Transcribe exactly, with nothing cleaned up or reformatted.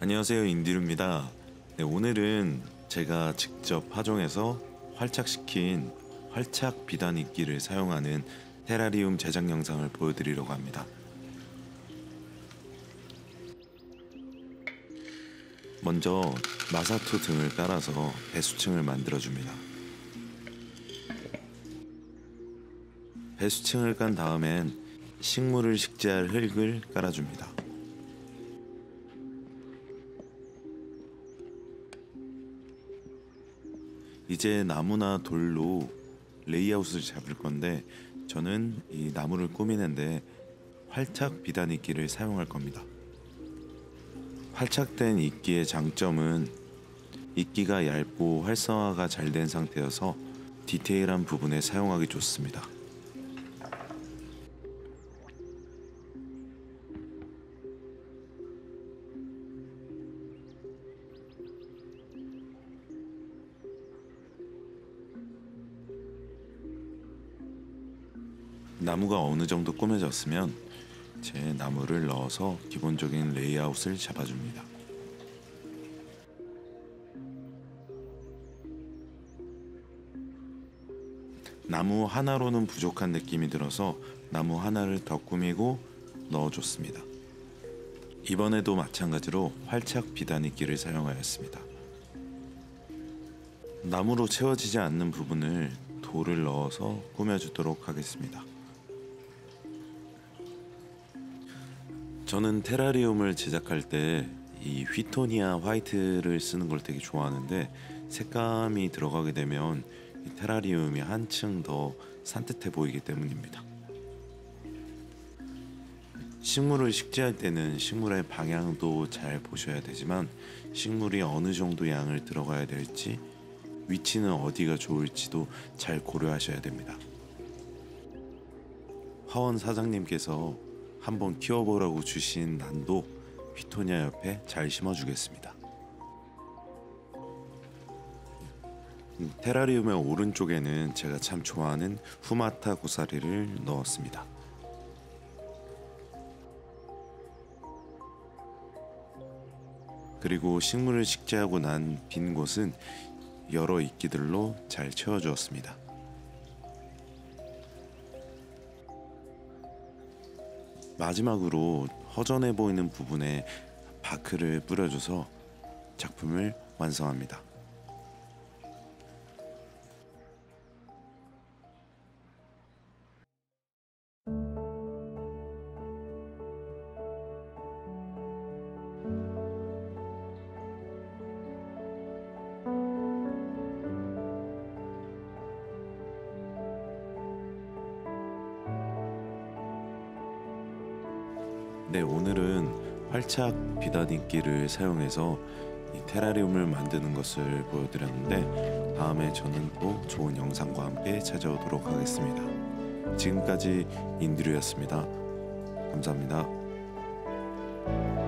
안녕하세요, 인디루입니다. 네, 오늘은 제가 직접 파종해서 활착시킨 활착 비단 이끼를 사용하는 테라리움 제작 영상을 보여드리려고 합니다. 먼저 마사토 등을 깔아서 배수층을 만들어줍니다. 배수층을 깐 다음엔 식물을 식재할 흙을 깔아줍니다. 이제 나무나 돌로 레이아웃을 잡을 건데, 저는 이 나무를 꾸미는데 활착 비단 이끼를 사용할 겁니다. 활착된 이끼의 장점은 이끼가 얇고 활성화가 잘 된 상태여서 디테일한 부분에 사용하기 좋습니다. 나무가 어느 정도 꾸며졌으면 제 나무를 넣어서 기본적인 레이아웃을 잡아줍니다. 나무 하나로는 부족한 느낌이 들어서 나무 하나를 더 꾸미고 넣어줬습니다. 이번에도 마찬가지로 활착 비단 이끼를 사용하였습니다. 나무로 채워지지 않는 부분을 돌을 넣어서 꾸며주도록 하겠습니다. 저는 테라리움을 제작할 때 이 휘토니아 화이트를 쓰는 걸 되게 좋아하는데, 색감이 들어가게 되면 이 테라리움이 한층 더 산뜻해 보이기 때문입니다. 식물을 식재할 때는 식물의 방향도 잘 보셔야 되지만, 식물이 어느 정도 양을 들어가야 될지, 위치는 어디가 좋을지도 잘 고려하셔야 됩니다. 화원 사장님께서 한번 키워보라고 주신 난도 휘토니아 옆에 잘 심어주겠습니다. 테라리움의 오른쪽에는 제가 참 좋아하는 후마타 고사리를 넣었습니다. 그리고 식물을 식재하고 난 빈 곳은 여러 이끼들로 잘 채워주었습니다. 마지막으로 허전해 보이는 부분에 바크를 뿌려줘서 작품을 완성합니다. 네, 오늘은 활착 비단 이끼를 사용해서 이 테라리움을 만드는 것을 보여드렸는데, 다음에 저는 또 좋은 영상과 함께 찾아오도록 하겠습니다. 지금까지 인디루였습니다. 감사합니다.